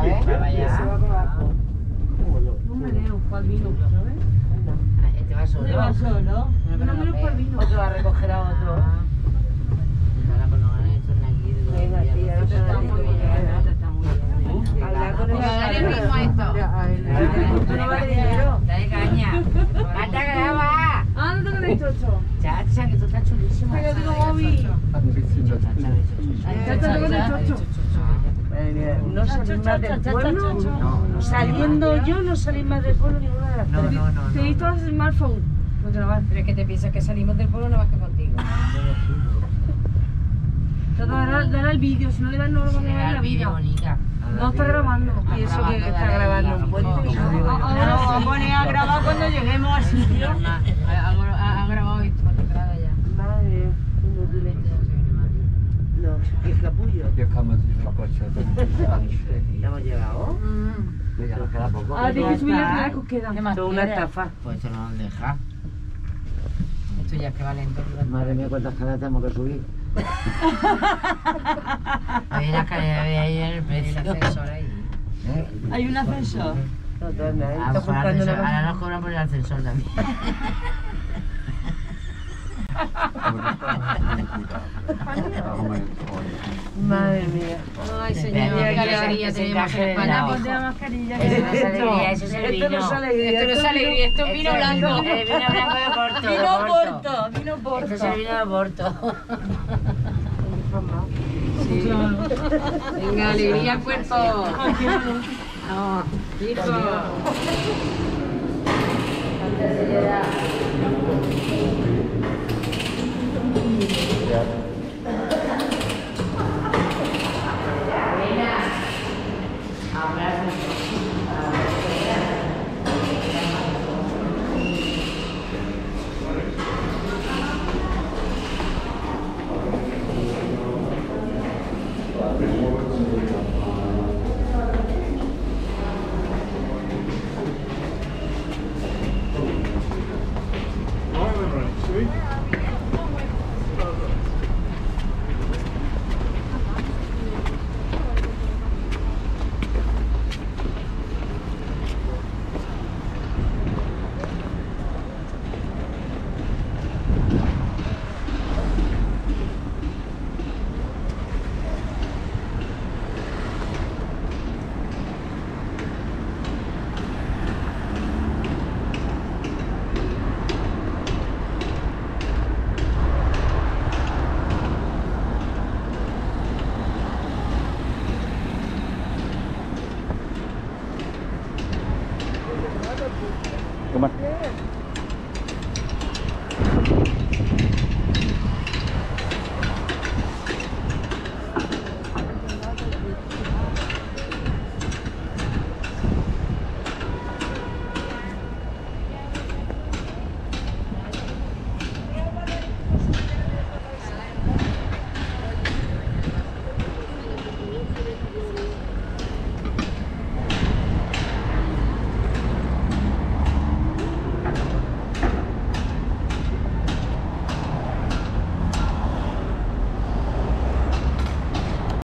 Y se va para abajo. Un meneo, para el vino, ¿sabes? Este va solo. ¿Dónde va solo? Un meneo para el vino. Otro va a recoger a otro. Ahora pues no van a estar aquí de todo el Venga, día. tía, no Está está muy bien, está muy bien. Hablar con el Dale el ritmo a esto. Esto no vale dinero. Dale caña. ¡Canta que ya va! Ah, no tengo el chocho. Chacha, que tú estás chulísima. Pero digo, Bobby. Chacha, tengo el chocho. Madre mía, no salís más del pueblo. No. Saliendo yo, no salís más del pueblo ninguna de las tres. Te he visto el smartphone. No grabar. Pero es que te piensas que salimos del pueblo no vas que contigo. Trata de dar el vídeo, si no le das no lo van a ver en la vida. bonita. No está grabando. Y eso que está grabando un puente. Ahora sí. Pone a grabar cuando lleguemos al sitio. Ha grabado esto para entrada ya. Madre, inútiles. No, qué capullo. Hier kann man sich noch Gott sei Dank ¿Ya hemos llegado? Ya nos queda poco. Ahora tienes que subir las que os quedan. ¿Qué más Todo una quieres? estafa. Pues esto no nos deja. Esto ya es que vale entonces. Madre mía, cuántas caras tenemos que subir. Había la escalera de ahí en el El precio. ascensor ahí. Hay un ascensor. No, tú anda, Ah, está pues buscando una ahora nos cobran por el ascensor también. Madre mía. Ay, señor, Espérate, qué que alegría se tenemos encaje en de España. lado. Ponte la mascarilla. Eso no es alegría, eso es el Esto no vino. es alegría. Esto no es alegría, esto es vino blanco. El vino blanco de Porto. de Vino Porto. Porto, vino Porto. Este es el vino de Porto. Venga, alegría al cuerpo. No, hijo. Guck mal.